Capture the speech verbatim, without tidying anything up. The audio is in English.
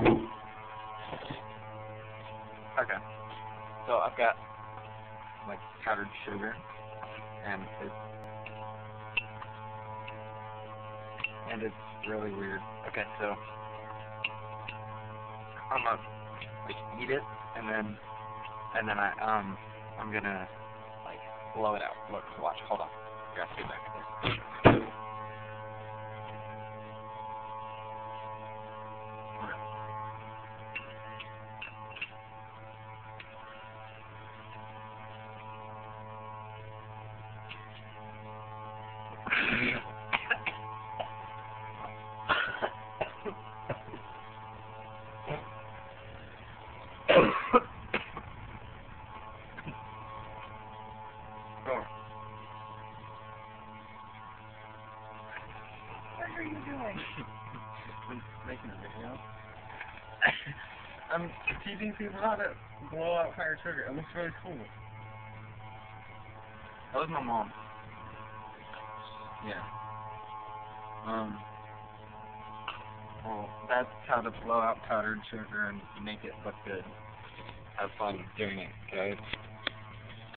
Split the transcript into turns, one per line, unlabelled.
Okay. So I've got like powdered sugar, and it's and it's really weird. Okay, so I'm gonna like eat it, and then and then I um I'm gonna like blow it out. Look, watch. Hold on. I gotta see back this.
What are you doing?
I'm making a video.
I'm teaching people how to blow out powdered sugar. It looks really cool.
That was my mom.
Yeah. Um.
Well, that's how to blow out powdered sugar and make it look good. Have fun doing it, okay?